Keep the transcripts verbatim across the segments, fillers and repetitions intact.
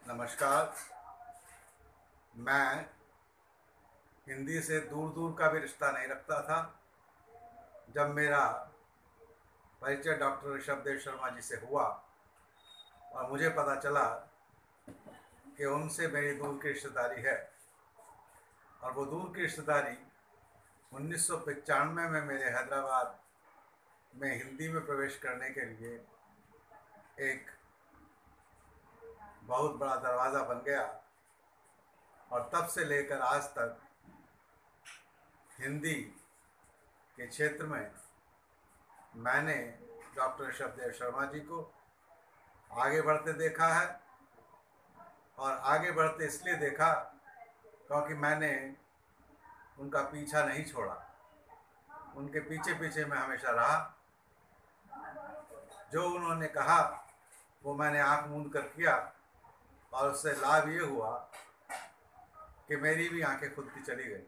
नमस्कार। मैं हिंदी से दूर दूर का भी रिश्ता नहीं रखता था। जब मेरा परिचय डॉक्टर ऋषभ देव शर्मा जी से हुआ और मुझे पता चला कि उनसे मेरी दूर की रिश्तेदारी है, और वो दूर की रिश्तेदारी उन्नीस सौ पचानवे में मेरे हैदराबाद में हिंदी में प्रवेश करने के लिए एक बहुत बड़ा दरवाज़ा बन गया। और तब से लेकर आज तक हिंदी के क्षेत्र में मैंने डॉक्टर ऋषभ देव शर्मा जी को आगे बढ़ते देखा है। और आगे बढ़ते इसलिए देखा क्योंकि मैंने उनका पीछा नहीं छोड़ा, उनके पीछे पीछे मैं हमेशा रहा। जो उन्होंने कहा वो मैंने आंख मूंद कर किया, और उससे लाभ ये हुआ कि मेरी भी आंखें खुलती चली गई।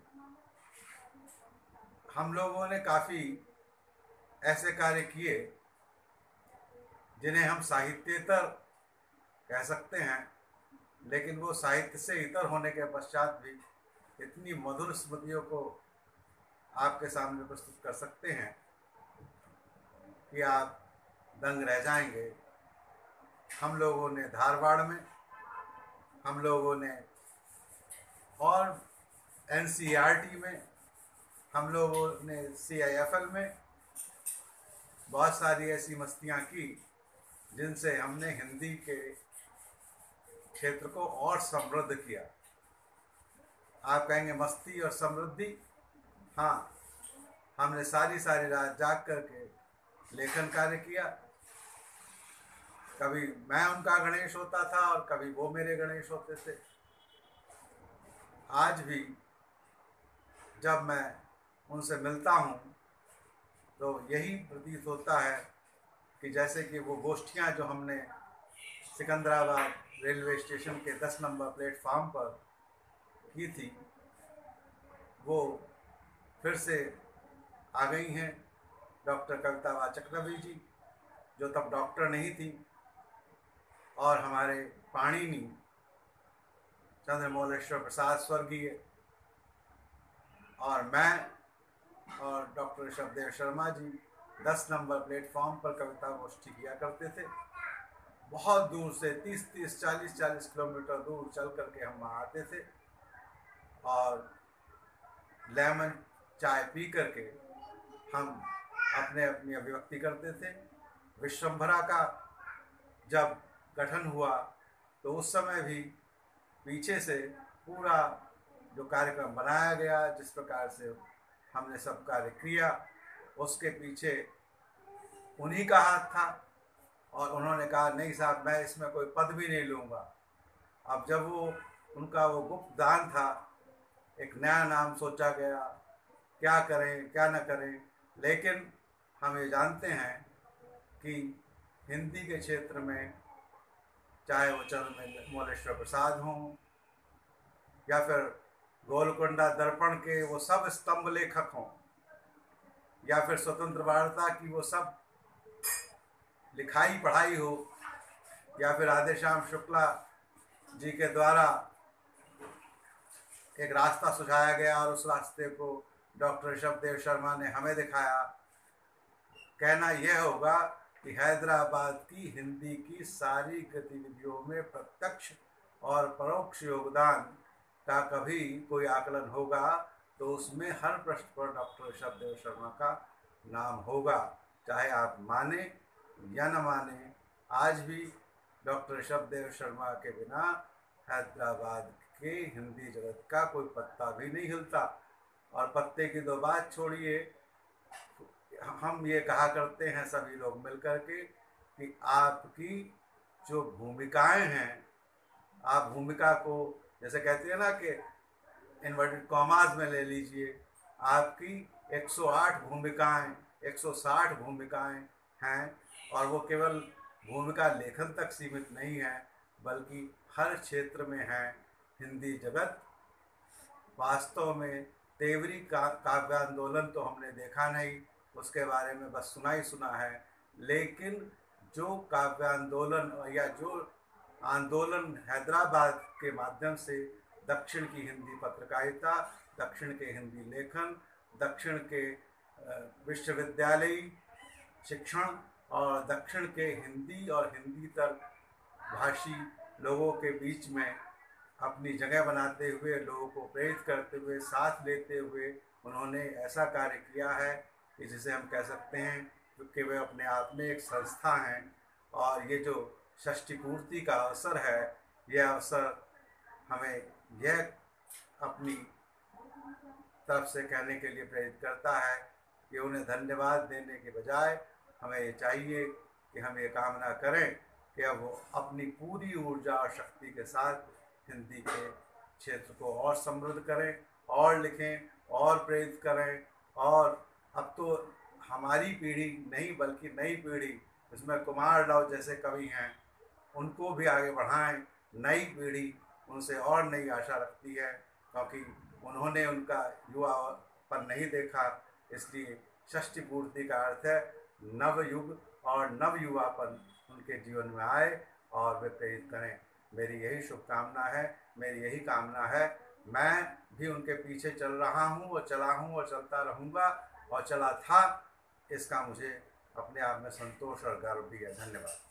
हम लोगों ने काफ़ी ऐसे कार्य किए जिन्हें हम साहित्येतर कह सकते हैं, लेकिन वो साहित्य से इतर होने के पश्चात भी इतनी मधुर स्मृतियों को आपके सामने प्रस्तुत कर सकते हैं कि आप दंग रह जाएंगे। हम लोगों ने धारवाड़ में, हम लोगों ने और N C E R T में, हम लोगों ने सी आई एफ एल में बहुत सारी ऐसी मस्तियाँ की जिनसे हमने हिंदी के क्षेत्र को और समृद्ध किया। आप कहेंगे मस्ती और समृद्धि, हाँ, हमने सारी सारी रात जाग करके लेखन कार्य किया। कभी मैं उनका गणेश होता था और कभी वो मेरे गणेश होते थे। आज भी जब मैं उनसे मिलता हूँ तो यही प्रतीत होता है कि जैसे कि वो गोष्ठियाँ जो हमने सिकंदराबाद रेलवे स्टेशन के दस नंबर प्लेटफार्म पर की थी, वो फिर से आ गई हैं। डॉक्टर कविता वाचकनबी जी, जो तब डॉक्टर नहीं थी, और हमारे पाणिनि चंद्रमौलेश्वर प्रसाद स्वर्गीय, और मैं और डॉक्टर ऋषभ देव शर्मा जी दस नंबर प्लेटफॉर्म पर कविता गोष्ठी किया करते थे। बहुत दूर से तीस तीस चालीस चालीस किलोमीटर दूर चल करके हम वहाँ आते थे, और लेमन चाय पी करके हम अपने अपनी अभिव्यक्ति करते थे। विश्वम्भरा का जब गठन हुआ तो उस समय भी पीछे से पूरा जो कार्यक्रम बनाया गया, जिस प्रकार से हमने सब कार्य किया, उसके पीछे उन्हीं का हाथ था। और उन्होंने कहा नहीं साहब, मैं इसमें कोई पद भी नहीं लूँगा। अब जब वो उनका वो गुप्त दान था, एक नया नाम सोचा गया, क्या करें क्या न करें, लेकिन हम ये जानते हैं कि हिंदी के क्षेत्र में चाहे वो चंद्रमौलेश्वर प्रसाद हों या फिर गोलकोंडा दर्पण के वो सब स्तंभ लेखक हों, या फिर स्वतंत्र वार्ता की वो सब लिखाई पढ़ाई हो, या फिर आदेश्याम शुक्ला जी के द्वारा एक रास्ता सुझाया गया और उस रास्ते को डॉक्टर ऋषभ देव शर्मा ने हमें दिखाया। कहना यह होगा कि हैदराबाद की हिंदी की सारी गतिविधियों में प्रत्यक्ष और परोक्ष योगदान का कभी कोई आकलन होगा तो उसमें हर प्रश्न पर डॉक्टर ऋषभ देव शर्मा का नाम होगा, चाहे आप माने या न माने। आज भी डॉक्टर ऋषभ देव शर्मा के बिना हैदराबाद के हिंदी जगत का कोई पत्ता भी नहीं हिलता। और पत्ते की दो बात छोड़िए, हम ये कहा करते हैं सभी लोग मिलकर के कि आपकी जो भूमिकाएं हैं, आप भूमिका को जैसे कहते हैं ना कि इन्वर्टेड कॉमास में ले लीजिए, आपकी एक सौ आठ भूमिकाएं, एक सौ साठ भूमिकाएं हैं, और वो केवल भूमिका लेखन तक सीमित नहीं है, बल्कि हर क्षेत्र में है। हिंदी जगत वास्तव में तेवरी का काव्य आंदोलन तो हमने देखा नहीं, उसके बारे में बस सुना ही सुना है, लेकिन जो काव्य आंदोलन या जो आंदोलन हैदराबाद के माध्यम से दक्षिण की हिंदी पत्रकारिता, दक्षिण के हिंदी लेखन, दक्षिण के विश्वविद्यालयी शिक्षण और दक्षिण के हिंदी और हिंदीतर भाषी लोगों के बीच में अपनी जगह बनाते हुए, लोगों को प्रेरित करते हुए, साथ लेते हुए उन्होंने ऐसा कार्य किया है कि जिसे हम कह सकते हैं कि वे अपने आप में एक संस्था हैं। और ये जो षष्ठी पूर्ति का अवसर है, यह अवसर हमें यह अपनी तरफ से कहने के लिए प्रेरित करता है कि उन्हें धन्यवाद देने के बजाय हमें ये चाहिए कि हम ये कामना करें कि अब वो अपनी पूरी ऊर्जा और शक्ति के साथ हिंदी के क्षेत्र को और समृद्ध करें, और लिखें, और प्रेरित करें। और अब तो हमारी पीढ़ी नहीं बल्कि नई पीढ़ी, जिसमें कुमार राव जैसे कवि हैं, उनको भी आगे बढ़ाएं। नई पीढ़ी उनसे और नई आशा रखती है, क्योंकि उन्होंने उनका युवा पर नहीं देखा। इसलिए षष्ठी पूर्ति का अर्थ है नव युग और नव युवापन उनके जीवन में आए और वे प्रेरित करें। मेरी यही शुभकामना है, मेरी यही कामना है। मैं भी उनके पीछे चल रहा हूँ और चला हूँ और चलता रहूँगा और चला था। इसका मुझे अपने आप में संतोष और गर्व भी है। धन्यवाद।